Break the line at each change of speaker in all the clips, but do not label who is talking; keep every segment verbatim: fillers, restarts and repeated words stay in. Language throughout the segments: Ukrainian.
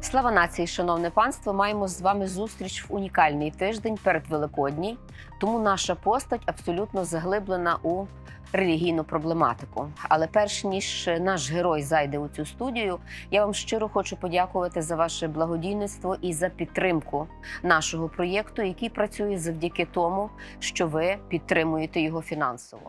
Слава нації, шановне панство! Маємо з вами зустріч в унікальний тиждень перед Великодній, тому наша постать абсолютно заглиблена у релігійну проблематику. Але перш ніж наш герой зайде у цю студію, я вам щиро хочу подякувати за ваше благодійництво і за підтримку нашого проєкту, який працює завдяки тому, що ви підтримуєте його фінансово.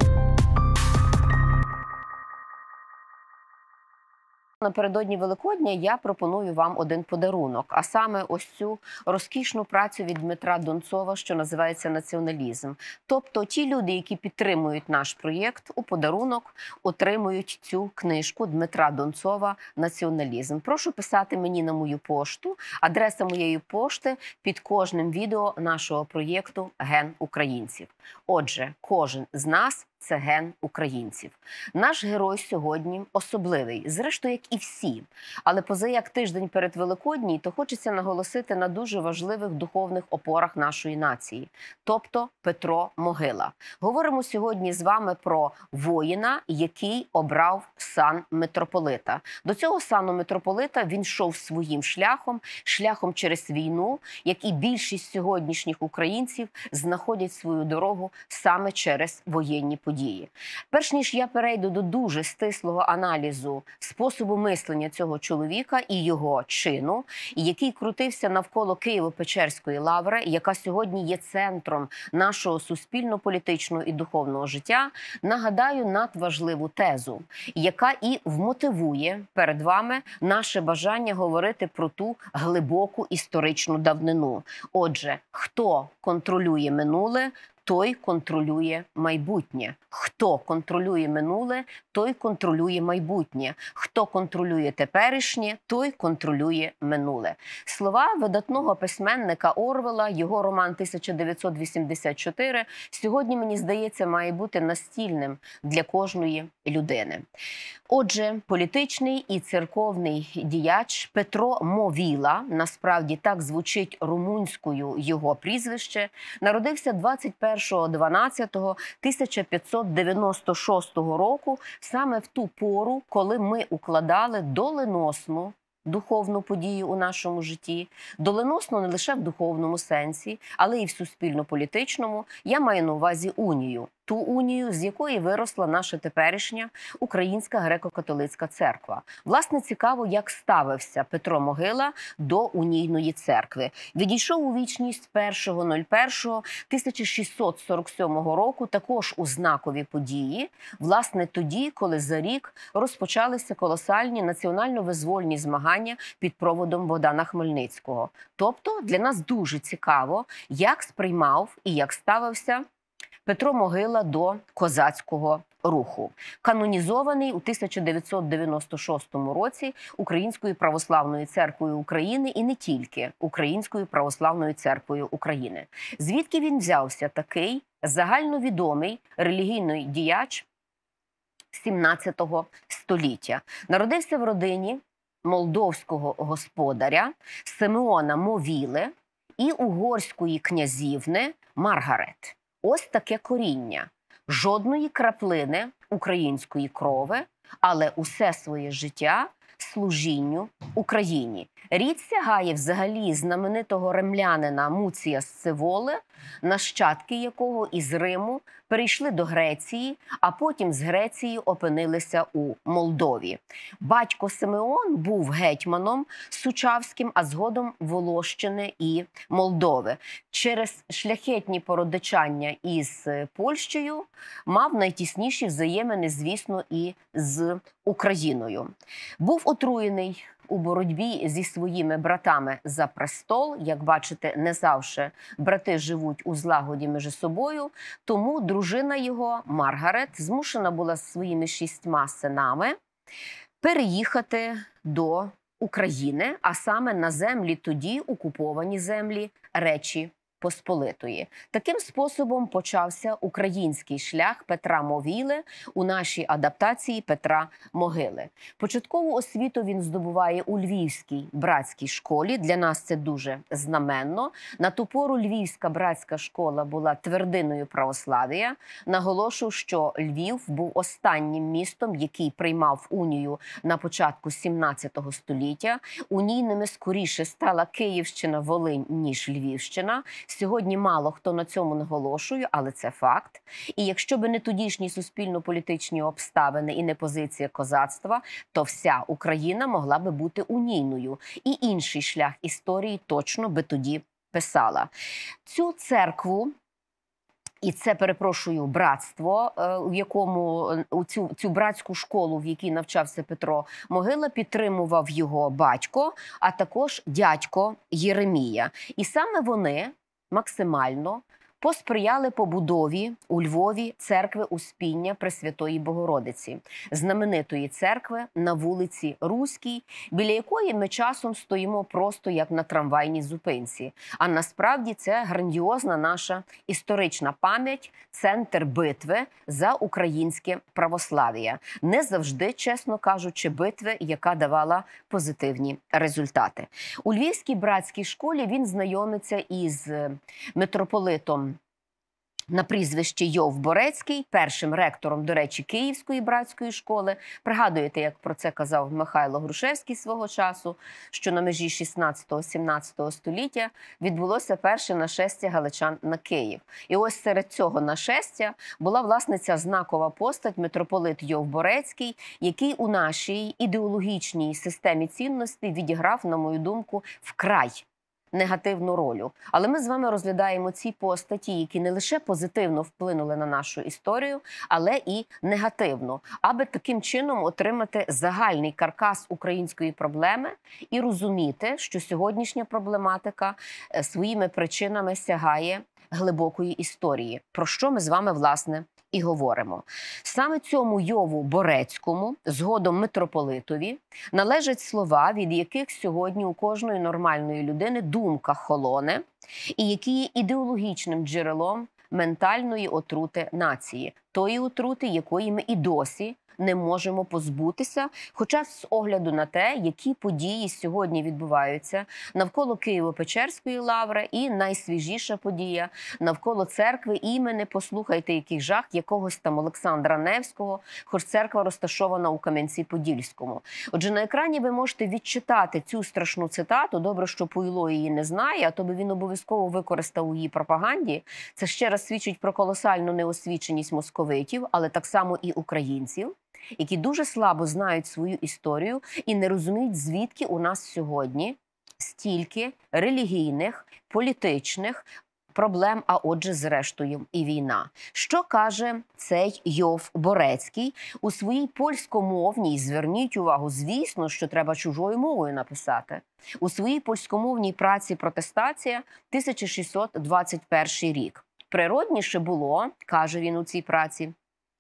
Напередодні Великодня я пропоную вам один подарунок, а саме ось цю розкішну працю від Дмитра Донцова, що називається «Націоналізм». Тобто ті люди, які підтримують наш проєкт, у подарунок отримують цю книжку Дмитра Донцова «Націоналізм». Прошу писати мені на мою пошту. Адреса моєї пошти під кожним відео нашого проєкту «Ген українців». Отже, кожен з нас – це ген українців. Наш герой сьогодні особливий, зрештою, як і всі. Але позаяк тиждень перед Великодній, то хочеться наголосити на дуже важливих духовних опорах нашої нації. Тобто Петро Могила. Говоримо сьогодні з вами про воїна, який обрав сан митрополита. До цього сану митрополита він йшов своїм шляхом, шляхом через війну, як і більшість сьогоднішніх українців знаходять свою дорогу саме через воєнні події. Події. Перш ніж я перейду до дуже стислого аналізу способу мислення цього чоловіка і його чину, який крутився навколо Києво-Печерської лаври, яка сьогодні є центром нашого суспільно-політичного і духовного життя, нагадаю надважливу тезу, яка і вмотивує перед вами наше бажання говорити про ту глибоку історичну давнину. Отже, хто контролює минуле, той контролює майбутнє. Хто контролює минуле, той контролює майбутнє. Хто контролює теперішнє, той контролює минуле. Слова видатного письменника Орвелла, його роман тисяча дев'ятсот вісімдесят чотири, сьогодні, мені здається, має бути настільним для кожної людини. Отже, політичний і церковний діяч Петро Мовіла, насправді так звучить румунською його прізвище, народився двадцять першого дванадцятого тисяча п'ятсот дев'яносто шостого року, саме в ту пору, коли ми укладали доленосну духовну подію у нашому житті, доленосно не лише в духовному сенсі, але і в суспільно-політичному, я маю на увазі унію. Ту унію, з якої виросла наша теперішня Українська греко-католицька церква. Власне, цікаво, як ставився Петро Могила до унійної церкви. Відійшов у вічність першого нуль першого тисяча шістсот сорок сьомого року, також у знакові події, власне, тоді, коли за рік розпочалися колосальні національно-визвольні змагання під проводом Богдана Хмельницького. Тобто, для нас дуже цікаво, як сприймав і як ставився Петро Могила до козацького руху. Канонізований у тисяча дев'ятсот дев'яносто шостому році Українською православною церквою України і не тільки Українською православною церквою України. Звідки він взявся такий загальновідомий релігійний діяч сімнадцятого століття? Народився в родині молдовського господаря Симеона Мовіли і угорської князівни Маргарет. Ось таке коріння. Жодної краплини української крови, але усе своє життя служінню Україні. Рід сягає взагалі знаменитого римлянина Муція Сцеволи, нащадки якого із Риму перейшли до Греції, а потім з Греції опинилися у Молдові. Батько Симеон був гетьманом Сучавським, а згодом Волощини і Молдови. Через шляхетні породичання із Польщею мав найтісніші взаємини, звісно, і з Україною. Був отруєний у боротьбі зі своїми братами за престол. Як бачите, не завжди брати живуть у злагоді між собою, тому дружина його, Маргарет, змушена була з своїми шістьма синами переїхати до України, а саме на землі тоді окуповані землі Речі Посполитої. Таким способом почався український шлях Петра Мовіли у нашій адаптації Петра Могили. Початкову освіту він здобуває у Львівській братській школі. Для нас це дуже знаменно. На ту пору Львівська братська школа була твердиною православ'я. Наголошу, що Львів був останнім містом, який приймав унію на початку сімнадцятого століття. Унійними скоріше стала Київщина, Волинь, ніж Львівщина. Сьогодні мало хто на цьому наголошує, але це факт. І якщо би не тодішні суспільно-політичні обставини і не позиція козацтва, то вся Україна могла би бути унійною. І інший шлях історії точно би тоді писала. Цю церкву, і це, перепрошую, братство, у якому у цю, цю братську школу, в якій навчався Петро Могила, підтримував його батько, а також дядько Єремія. І саме вони максимально посприяли побудові у Львові церкви Успіння Пресвятої Богородиці, знаменитої церкви на вулиці Руській, біля якої ми часом стоїмо просто як на трамвайній зупинці. А насправді це грандіозна наша історична пам'ять, центр битви за українське православ'я. Не завжди, чесно кажучи, битви, яка давала позитивні результати. У Львівській братській школі він знайомиться із митрополитом на прізвище Йов Борецький, першим ректором, до речі, Київської братської школи. Пригадуєте, як про це казав Михайло Грушевський свого часу, що на межі шістнадцятого-сімнадцятого століття відбулося перше нашестя галичан на Київ. І ось серед цього нашестя була, власне, ця знакова постать митрополит Йов Борецький, який у нашій ідеологічній системі цінностей відіграв, на мою думку, вкрай негативну роль. Але ми з вами розглядаємо ці постаті, які не лише позитивно вплинули на нашу історію, але і негативно, аби таким чином отримати загальний каркас української проблеми і розуміти, що сьогоднішня проблематика своїми причинами сягає глибокої історії, про що ми з вами, власне, і говоримо. Саме цьому Йову Борецькому, згодом митрополитові, належать слова, від яких сьогодні у кожної нормальної людини думка холоне, і які є ідеологічним джерелом ментальної отрути нації, тої отрути, якої ми і досі не можемо позбутися, хоча з огляду на те, які події сьогодні відбуваються навколо Києво-Печерської лаври і найсвіжіша подія навколо церкви імені, послухайте, який жах, якогось там Олександра Невського, хоч церква розташована у Кам'янці-Подільському. Отже, на екрані ви можете відчитати цю страшну цитату, добре, що Пуйло її не знає, а то би він обов'язково використав у її пропаганді. Це ще раз свідчить про колосальну неосвіченість московитів, але так само і українців, які дуже слабо знають свою історію і не розуміють, звідки у нас сьогодні стільки релігійних, політичних проблем, а отже, зрештою, і війна. Що каже цей Йов Борецький у своїй польськомовній, зверніть увагу, звісно, що треба чужою мовою написати, у своїй польськомовній праці «Протестація» тисяча шістсот двадцять перший рік. Природніше було, каже він у цій праці,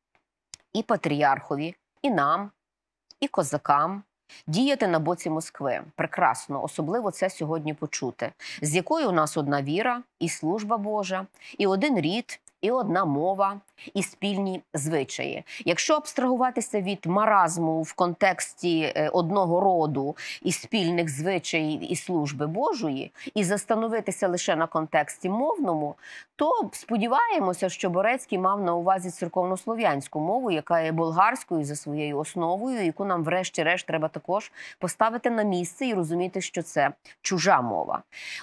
і патріархові, і нам, і козакам діяти на боці Москви. Прекрасно, особливо це сьогодні почути. З якою у нас одна віра, і служба Божа, і один рід, і одна мова, і спільні звичаї. Якщо абстрагуватися від маразму в контексті одного роду і спільних звичаїв і служби Божої, і застановитися лише на контексті мовному, то сподіваємося, що Борецький мав на увазі церковнослов'янську мову, яка є болгарською за своєю основою, яку нам врешті-решт треба також поставити на місце і розуміти, що це чужа мова.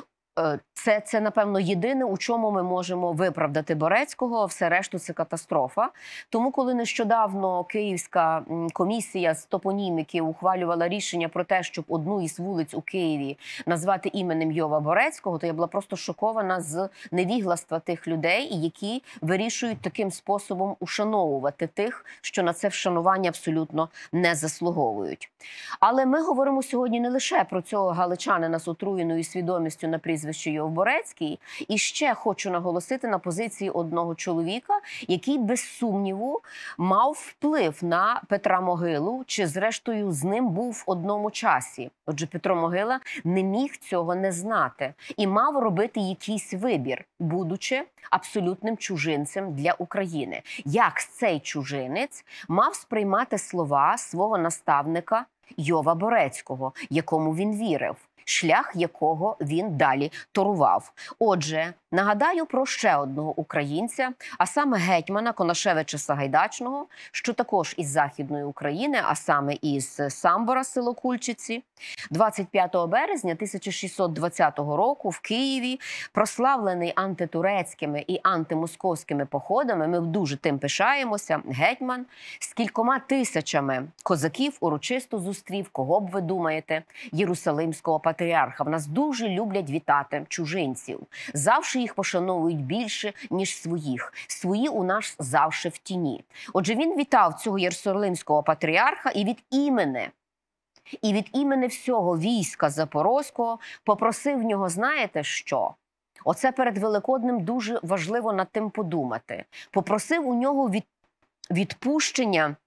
Це, це, напевно, єдине, у чому ми можемо виправдати Борецького, а все решту – це катастрофа. Тому, коли нещодавно Київська комісія з топоніміки ухвалювала рішення про те, щоб одну із вулиць у Києві назвати іменем Йова Борецького, то я була просто шокована з невігластва тих людей, які вирішують таким способом ушановувати тих, що на це вшанування абсолютно не заслуговують. Але ми говоримо сьогодні не лише про цього галичанина з отруєною свідомістю на прізвище прізвище Йов-Борецький. І ще хочу наголосити на позиції одного чоловіка, який без сумніву мав вплив на Петра Могилу, чи зрештою з ним був в одному часі. Отже, Петро Могила не міг цього не знати і мав робити якийсь вибір, будучи абсолютним чужинцем для України. Як цей чужинець мав сприймати слова свого наставника Йова Борецького, якому він вірив, шлях якого він далі торував. Отже, нагадаю про ще одного українця, а саме гетьмана Конашевича Сагайдачного, що також із Західної України, а саме із Самбора, село Кульчиці. двадцять п'ятого березня тисяча шістсот двадцятого року в Києві, прославлений антитурецькими і антимосковськими походами, ми дуже тим пишаємося, гетьман з кількома тисячами козаків урочисто зустрів, кого б ви думаєте, єрусалимського патріарха. В нас дуже люблять вітати чужинців. Завжди їх пошановують більше, ніж своїх. Свої у нас завжди в тіні. Отже, він вітав цього єрусалимського патріарха і від імені, і від імені всього війська Запорозького попросив в нього, знаєте що? Оце перед Великоднем дуже важливо над тим подумати. Попросив у нього від, відпущення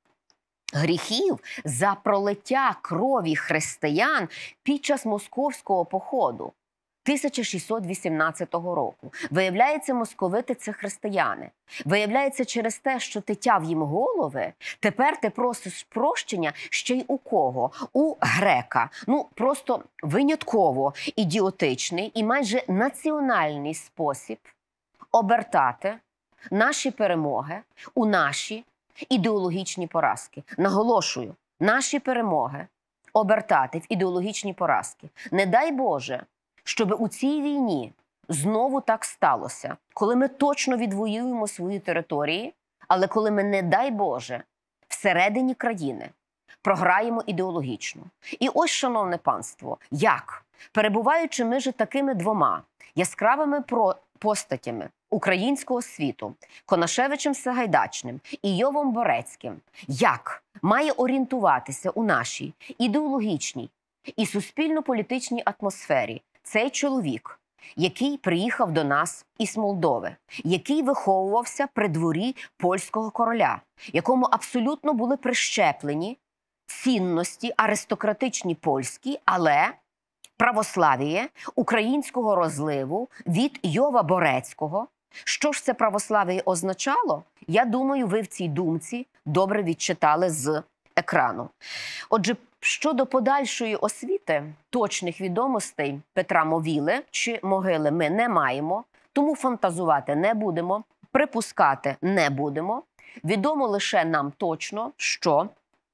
гріхів за пролиття крові християн під час московського походу тисяча шістсот вісімнадцятого року. Виявляється, московити – це християни. Виявляється, через те, що ти тяв їм голови, тепер ти просиш прощення ще й у кого? У грека. Ну, просто винятково ідіотичний і майже національний спосіб обертати наші перемоги у наші ідеологічні поразки. Наголошую, наші перемоги обертати в ідеологічні поразки. Не дай Боже, щоб у цій війні знову так сталося, коли ми точно відвоюємо свої території, але коли ми, не дай Боже, всередині країни програємо ідеологічно. І ось, шановне панство, як, перебуваючи між такими двома яскравими постатями українського світу, Конашевичем Сагайдачним і Йовом Борецьким, як має орієнтуватися у нашій ідеологічній і суспільно-політичній атмосфері цей чоловік, який приїхав до нас із Молдови, який виховувався при дворі польського короля, якому абсолютно були прищеплені цінності аристократичні польські, але православ'я українського розливу від Йова Борецького. Що ж це православ'я означало? Я думаю, ви в цій думці добре відчитали з екрану. Отже, щодо подальшої освіти, точних відомостей Петра Мовіли чи Могили ми не маємо, тому фантазувати не будемо, припускати не будемо. Відомо лише нам точно, що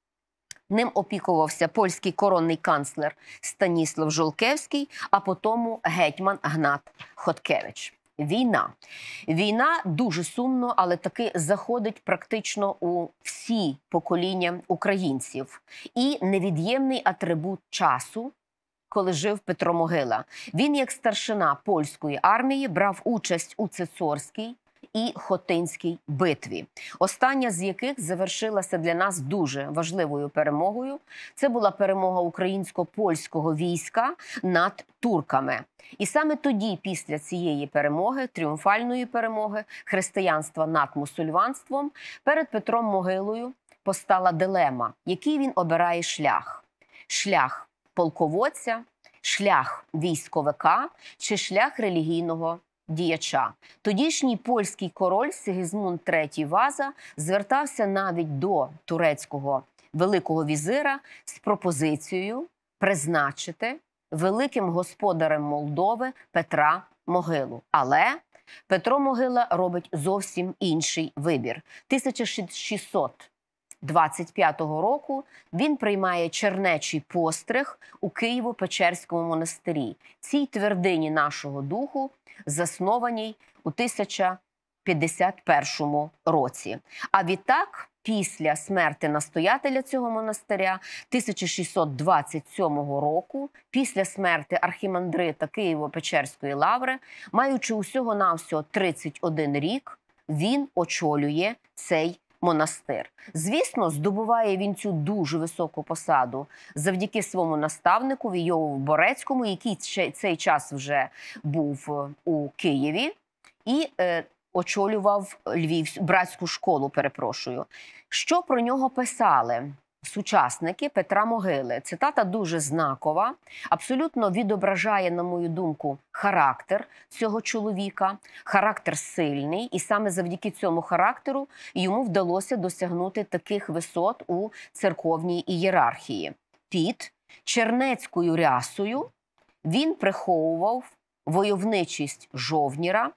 ним опікувався польський коронний канцлер Станіслав Жолкевський, а потім гетьман Гнат Хоткевич. Війна. Війна дуже сумно, але таки заходить практично у всі покоління українців. І невід'ємний атрибут часу, коли жив Петро Могила. Він, як старшина польської армії, брав участь у Цицорській і Хотинській битві, остання з яких завершилася для нас дуже важливою перемогою. Це була перемога українсько-польського війська над турками. І саме тоді, після цієї перемоги, тріумфальної перемоги християнства над мусульманством, перед Петром Могилою постала дилема, який він обирає шлях. Шлях полководця, шлях військовика чи шлях релігійного діяча. Тодішній польський король Сигізмунд третій Ваза звертався навіть до турецького великого візира з пропозицією призначити великим господарем Молдови Петра Могилу. Але Петро Могила робить зовсім інший вибір. тисяча шістсот двадцять п'ятого року він приймає чернечий постриг у Києво-Печерському монастирі, цій твердині нашого духу, заснованій у тисяча п'ятдесят першому році. А відтак, після смерти настоятеля цього монастиря тисяча шістсот двадцять сьомого року, після смерти архімандрита Києво-Печерської лаври, маючи усього-навсього тридцять один рік, він очолює цей монастир. Звісно, здобуває він цю дуже високу посаду завдяки своєму наставнику Йову Борецькому, який цей час вже був у Києві і е, очолював Львів, братську школу, перепрошую. Що про нього писали сучасники Петра Могили? Цитата дуже знакова, абсолютно відображає, на мою думку, характер цього чоловіка, характер сильний, і саме завдяки цьому характеру йому вдалося досягнути таких висот у церковній ієрархії. Під чернецькою рясою він приховував войовничість жовніра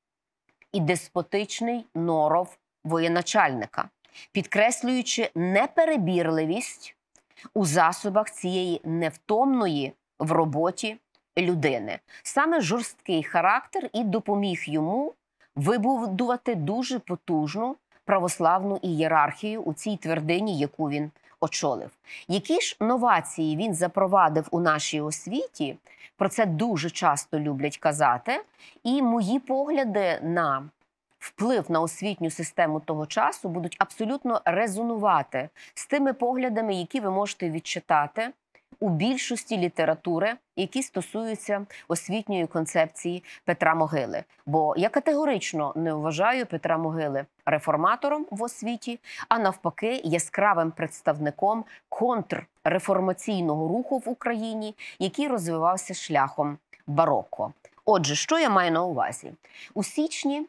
і деспотичний норов воєначальника, підкреслюючи неперебірливість у засобах цієї невтомної в роботі людини. Саме жорсткий характер і допоміг йому вибудувати дуже потужну православну ієрархію у цій твердині, яку він очолив. Які ж новації він запровадив у нашій освіті, про це дуже часто люблять казати, і мої погляди на вплив на освітню систему того часу будуть абсолютно резонувати з тими поглядами, які ви можете відчитати у більшості літератури, які стосуються освітньої концепції Петра Могили. Бо я категорично не вважаю Петра Могили реформатором в освіті, а навпаки яскравим представником контрреформаційного руху в Україні, який розвивався шляхом бароко. Отже, що я маю на увазі? У січні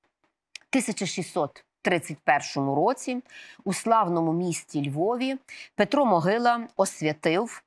тисяча шістсот тридцять першому році у славному місті Львові Петро Могила освятив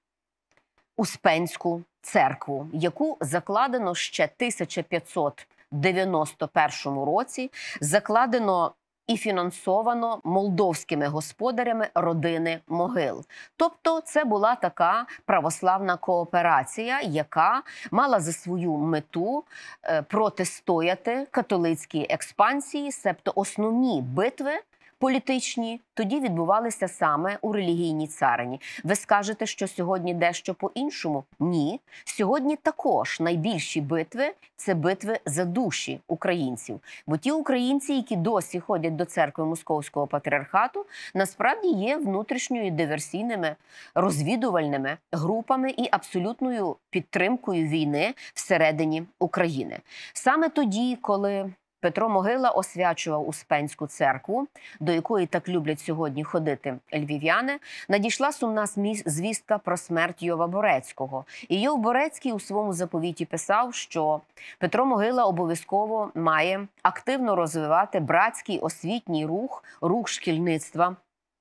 Успенську церкву, яку закладено ще тисяча п'ятсот дев'яносто першому році, закладено і фінансовано молдовськими господарями родини Могил. Тобто це була така православна кооперація, яка мала за свою мету е, протистояти католицькій експансії, себто основні битви політичні тоді відбувалися саме у релігійній царині. Ви скажете, що сьогодні дещо по-іншому? Ні. Сьогодні також найбільші битви – це битви за душі українців. Бо ті українці, які досі ходять до церкви Московського патріархату, насправді є внутрішньою диверсійними розвідувальними групами і абсолютною підтримкою війни всередині України. Саме тоді, коли Петро Могила освячував Успенську церкву, до якої так люблять сьогодні ходити львів'яни, надійшла сумна звістка про смерть Йова Борецького. І Йов Борецький у своєму заповіті писав, що Петро Могила обов'язково має активно розвивати братський освітній рух, рух шкільництва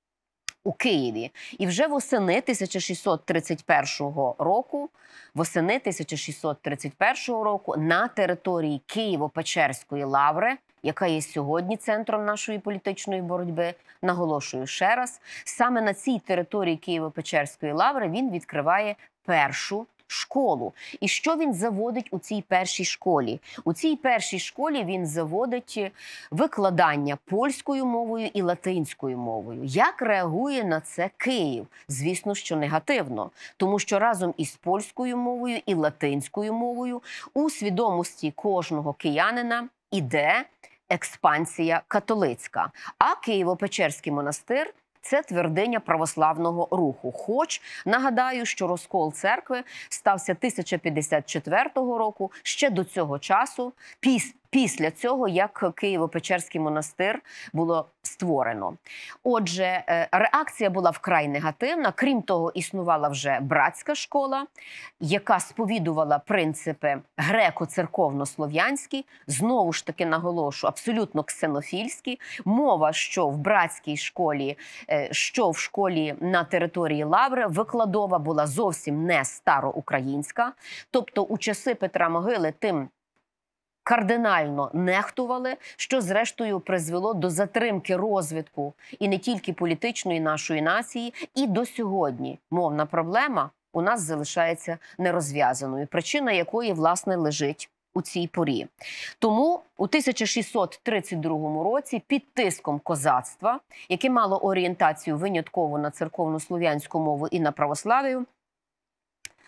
у Києві. І вже восени тисяча шістсот тридцять першого року, восени тисяча шістсот тридцять першого року на території Києво-Печерської лаври, яка є сьогодні центром нашої політичної боротьби, наголошую ще раз, саме на цій території Києво-Печерської лаври він відкриває першу школу. І що він заводить у цій першій школі? У цій першій школі він заводить викладання польською мовою і латинською мовою. Як реагує на це Київ? Звісно, що негативно. Тому що разом із польською мовою і латинською мовою у свідомості кожного киянина іде експансія католицька. А Києво-Печерський монастир – це твердиня православного руху. Хоч, нагадаю, що розкол церкви стався тисяча п'ятдесят четвертого року, ще до цього часу, піс після цього, як Києво-Печерський монастир було створено. Отже, реакція була вкрай негативна. Крім того, існувала вже братська школа, яка сповідувала принципи греко-церковно-слов'янські, знову ж таки наголошу, абсолютно ксенофільські. Мова, що в братській школі, що в школі на території Лаври, викладова була зовсім не староукраїнська. Тобто у часи Петра Могили тим кардинально нехтували, що зрештою призвело до затримки розвитку і не тільки політичної нашої нації, і до сьогодні мовна проблема у нас залишається нерозв'язаною, причина якої, власне, лежить у цій порі. Тому у тисяча шістсот тридцять другому році під тиском козацтва, яке мало орієнтацію винятково на церковно-слов'янську мову і на православію,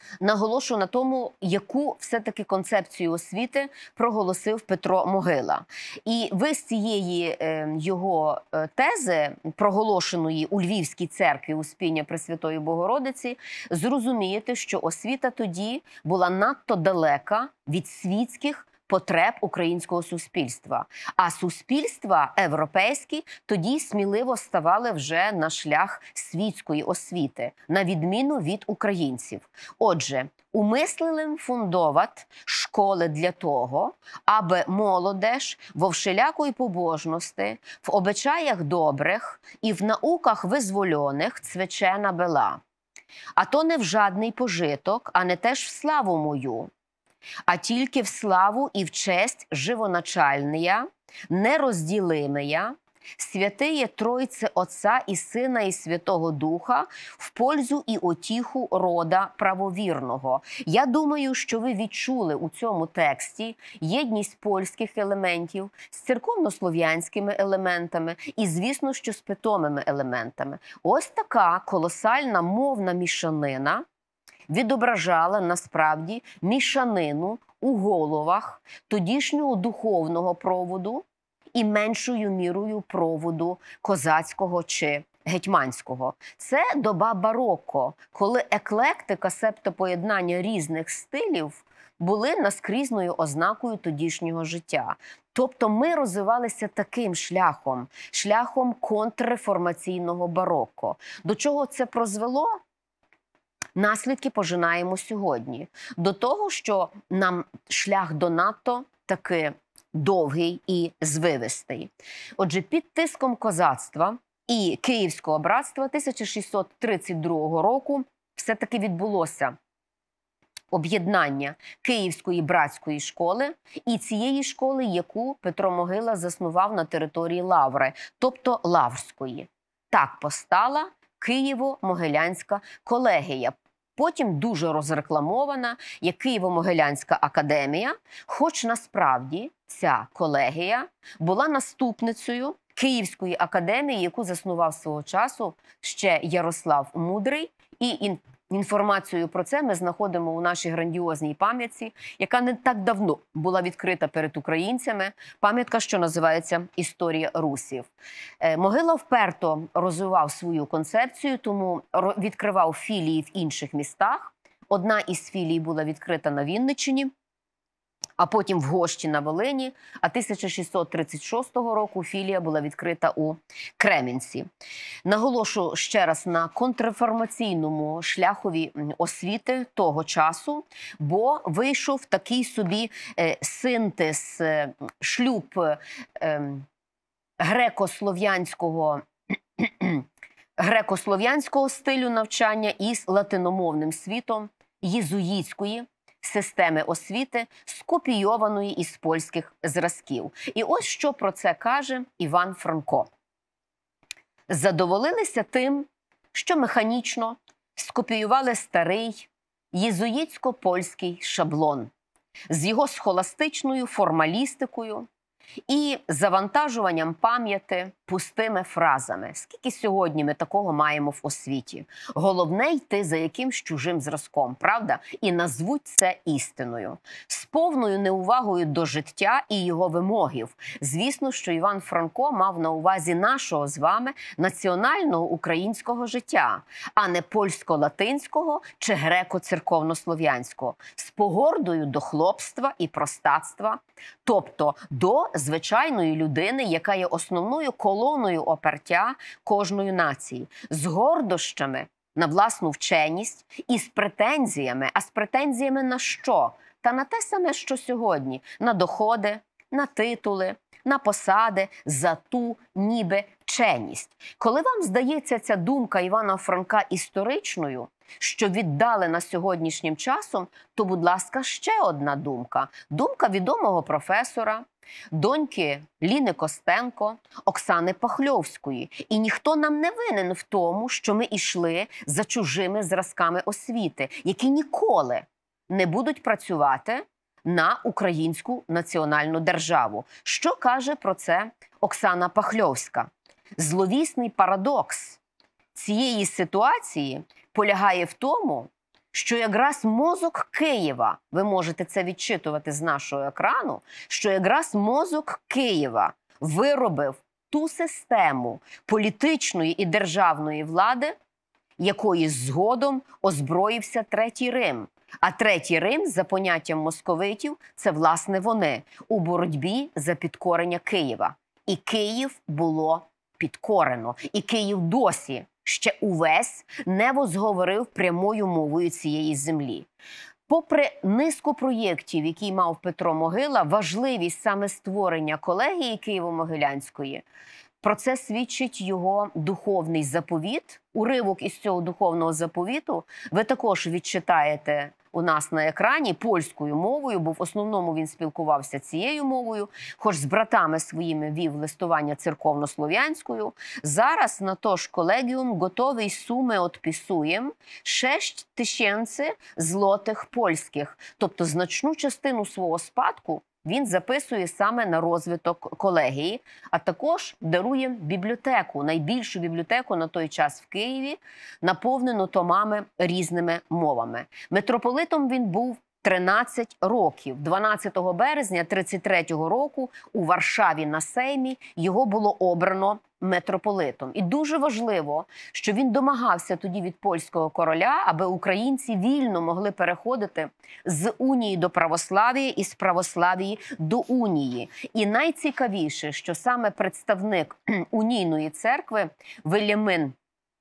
наголошу на тому, яку все-таки концепцію освіти проголосив Петро Могила. І ви з цієї е, його е, тези, проголошеної у Львівській церкві Успіння Пресвятої Богородиці, зрозумієте, що освіта тоді була надто далека від світських потреб українського суспільства. А суспільства європейські тоді сміливо ставали вже на шлях світської освіти, на відміну від українців. Отже, умислили фундоват школи для того, аби молодеж во všelijakої побожності, в обичаях добрих і в науках визвольоних цвечена бела. А то не в жадний пожиток, а не теж в славу мою, а тільки в славу і в честь живоначальния, нерозділимия, святиє Тройце Отца і Сина і Святого Духа в пользу і отіху рода правовірного. Я думаю, що ви відчули у цьому тексті єдність польських елементів з церковнослов'янськими елементами і, звісно, що з питомими елементами. Ось така колосальна мовна мішанина відображала насправді мішанину у головах тодішнього духовного проводу і меншою мірою проводу козацького чи гетьманського. Це доба бароко, коли еклектика, себто поєднання різних стилів, були наскрізною ознакою тодішнього життя. Тобто ми розвивалися таким шляхом, шляхом контрреформаційного бароко. До чого це призвело? Наслідки пожинаємо сьогодні. До того, що нам шлях до НАТО таки довгий і звивистий. Отже, під тиском козацтва і Київського братства тисяча шістсот тридцять другого року все-таки відбулося об'єднання Київської братської школи і цієї школи, яку Петро Могила заснував на території Лаври, тобто Лаврської. Так постала Києво-Могилянська колегія, потім дуже розрекламована як Києво-Могилянська академія, хоч насправді ця колегія була наступницею Київської академії, яку заснував свого часу ще Ярослав Мудрий, і інформацію про це ми знаходимо у нашій грандіозній пам'ятці, яка не так давно була відкрита перед українцями. Пам'ятка, що називається «Історія русів». Могила вперто розвивав свою концепцію, тому відкривав філії в інших містах. Одна із філій була відкрита на Вінниччині, а потім в Гощі на Волині, а тисяча шістсот тридцять шостого року філія була відкрита у Кремінці. Наголошу ще раз на контрреформаційному шляхові освіти того часу, бо вийшов такий собі е, синтез, е, шлюб е, греко-слов'янського греко-слов'янського стилю навчання із латиномовним світом єзуїтської системи освіти, скопійованої із польських зразків. І ось що про це каже Іван Франко. Задоволилися тим, що механічно скопіювали старий єзуїтсько-польський шаблон з його схоластичною формалістикою і завантажуванням пам'яті пустими фразами. Скільки сьогодні ми такого маємо в освіті? Головне йти за якимсь чужим зразком, правда? І назвуть це істиною. З повною неувагою до життя і його вимогів. Звісно, що Іван Франко мав на увазі нашого з вами національного українського життя, а не польсько-латинського чи греко-церковно-слов'янського. З погордою до хлопства і простацтва, тобто до звичайної людини, яка є основною колоною опертя кожної нації, з гордощами на власну вченість і з претензіями. А з претензіями на що? Та на те саме, що сьогодні. На доходи, на титули, на посади, за ту ніби вченість. Коли вам здається ця думка Івана Франка історичною, що віддалена сьогоднішнім часом, то, будь ласка, ще одна думка. Думка відомого професора, доньки Ліни Костенко, Оксани Пахльовської. І ніхто нам не винен в тому, що ми йшли за чужими зразками освіти, які ніколи не будуть працювати на українську національну державу. Що каже про це Оксана Пахльовська? Зловісний парадокс цієї ситуації полягає в тому, що якраз мозок Києва, ви можете це відчитувати з нашого екрану, що якраз мозок Києва виробив ту систему політичної і державної влади, якої згодом озброївся Третій Рим. А Третій Рим, за поняттям московитів, це, власне, вони у боротьбі за підкорення Києва. І Київ було підкорено. І Київ досі ще увесь не возговорив прямою мовою цієї землі. Попри низку проєктів, які мав Петро Могила, важливість саме створення колегії Києво-Могилянської, про це свідчить його духовний заповіт. Уривок із цього духовного заповіту ви також відчитаєте у нас на екрані польською мовою, бо в основному він спілкувався цією мовою, хоч з братами своїми вів листування церковно-слов'янською. Зараз на то ж колегіум готовий суми отписуєм шесть тисячі злотих польських, тобто значну частину свого спадку він записує саме на розвиток колегії, а також дарує бібліотеку, найбільшу бібліотеку на той час в Києві, наповнену томами різними мовами. Митрополитом він був тринадцять років. дванадцятого березня тридцять третього року у Варшаві на Сеймі його було обрано митрополитом. І дуже важливо, що він домагався тоді від польського короля, аби українці вільно могли переходити з унії до православ'я і з православ'ї до унії. І найцікавіше, що саме представник унійної церкви Вельямин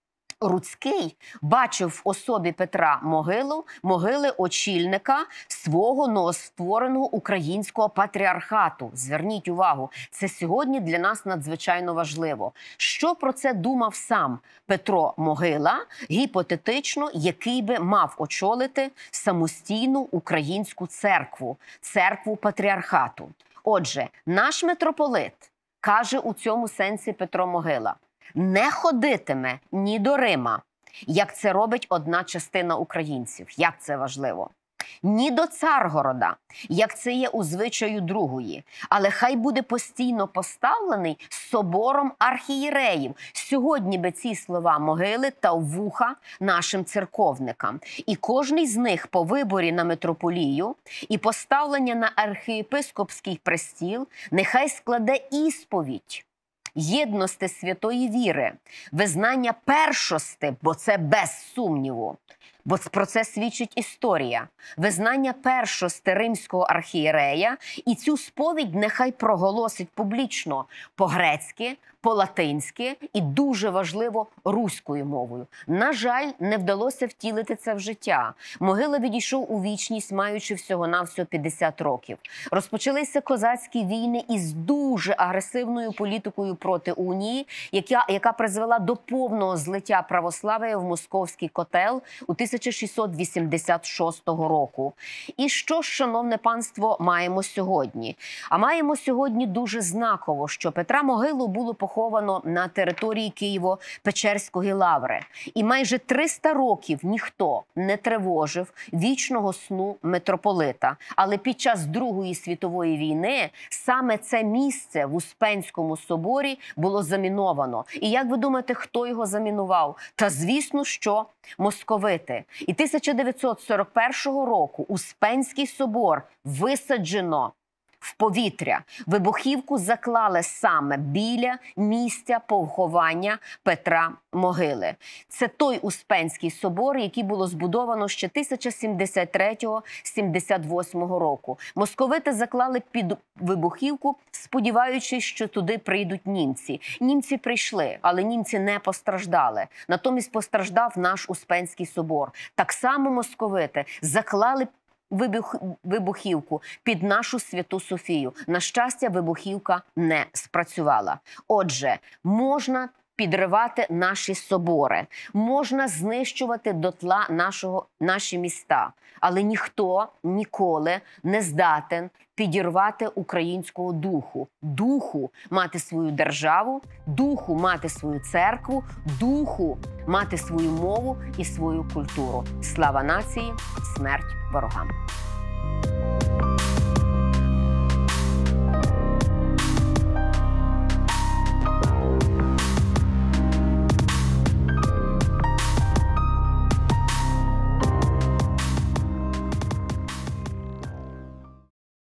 Руцький бачив в особі Петра Могилу, Могили очільника свого новоствореного українського патріархату. Зверніть увагу, це сьогодні для нас надзвичайно важливо. Що про це думав сам Петро Могила, гіпотетично, який би мав очолити самостійну українську церкву, церкву патріархату? Отже, наш митрополит, каже у цьому сенсі Петро Могила, не ходитиме ні до Рима, як це робить одна частина українців, як це важливо, ні до Царгорода, як це є у звичаю другої, але хай буде постійно поставлений собором архієреїв. Сьогодні би ці слова Могили та в вуха нашим церковникам. І кожний з них по виборі на митрополію і поставлення на архієпископський престіл нехай складе ісповідь єдності святої віри, визнання першости, бо це без сумніву, бо про це свідчить історія, визнання першости римського архієрея, і цю сповідь нехай проголосить публічно по-грецьки, по-латинськи і, дуже важливо, руською мовою. На жаль, не вдалося втілити це в життя. Могила відійшов у вічність, маючи всього-навсього п'ятдесят років. Розпочалися козацькі війни із дуже агресивною політикою проти унії, яка, яка призвела до повного злиття православ'я в московський котел у тисяча шістсот вісімдесят шостого року. І що ж, шановне панство, маємо сьогодні? А маємо сьогодні дуже знаково, що Петра Могилу було поховано на території Києво-Печерської лаври. І майже триста років ніхто не тривожив вічного сну митрополита. Але під час Другої світової війни саме це місце в Успенському соборі було заміновано. І як ви думаєте, хто його замінував? Та звісно, що московити. І тисяча дев'ятсот сорок першого року Успенський собор висаджено в повітря. Вибухівку заклали саме біля місця поховання Петра Могили. Це той Успенський собор, який було збудовано ще тисяча сімдесят третього — сімдесят восьмого року. Московити заклали під вибухівку, сподіваючись, що туди прийдуть німці. Німці прийшли, але німці не постраждали. Натомість постраждав наш Успенський собор. Так само московити заклали Вибух... вибухівку під нашу Святу Софію. На щастя, вибухівка не спрацювала. Отже, можна підривати наші собори, можна знищувати дотла нашого, наші міста, але ніхто ніколи не здатен підірвати українського духу. Духу мати свою державу, духу мати свою церкву, духу мати свою мову і свою культуру. Слава нації, смерть ворогам!